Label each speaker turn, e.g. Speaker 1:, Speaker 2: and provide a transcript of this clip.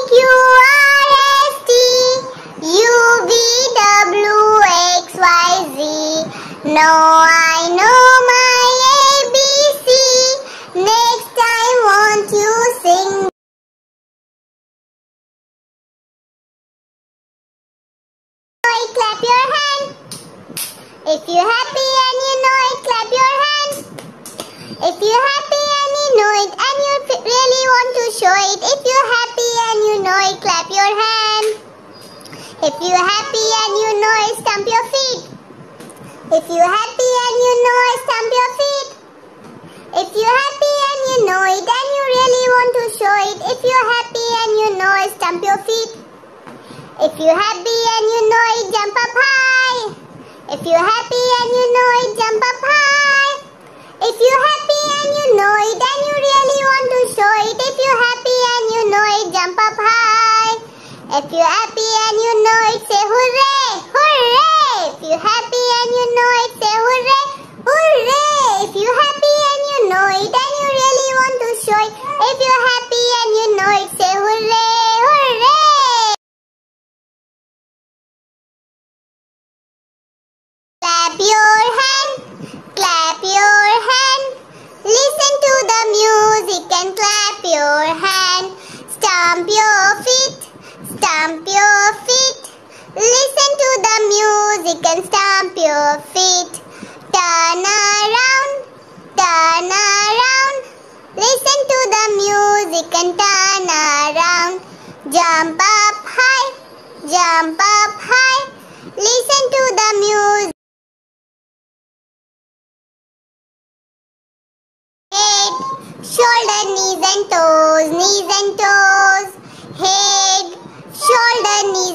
Speaker 1: Now I know my ABC. Next time won't you sing? Clap your hand. If you're happy and you know it, clap your hand. If you're happy and you know it and you really want to show it, if you're happy and you know it, clap your hand. If you're happy and you know it, stamp your feet. If you're happy and you know it, stamp your feet. If you're happy and you know it and you really want to show it, if you're happy and you know it, stamp your feet. If you're happy and you know it, jump up high. If you're happy and you know it, jump up high. If you're happy and you know it and you really want to show it, if you're happy and you know it, jump up high. If you're happy and you know it, say hooray, hooray. If you're happy and you know it, say hooray, hooray. If you're happy and you know it and you really want to show it, if you're happy and you know it, say hooray, hooray. Clap your hand, clap your hand. Listen to the music and clap your hand. Stamp your feet, stamp your feet. Listen to the music and stamp your feet. Turn around, turn around. Listen to the music and turn around. Jump up high, jump up high. Listen to the music. Head, shoulder, knees and toes, knees and toes. Head, shoulder, knees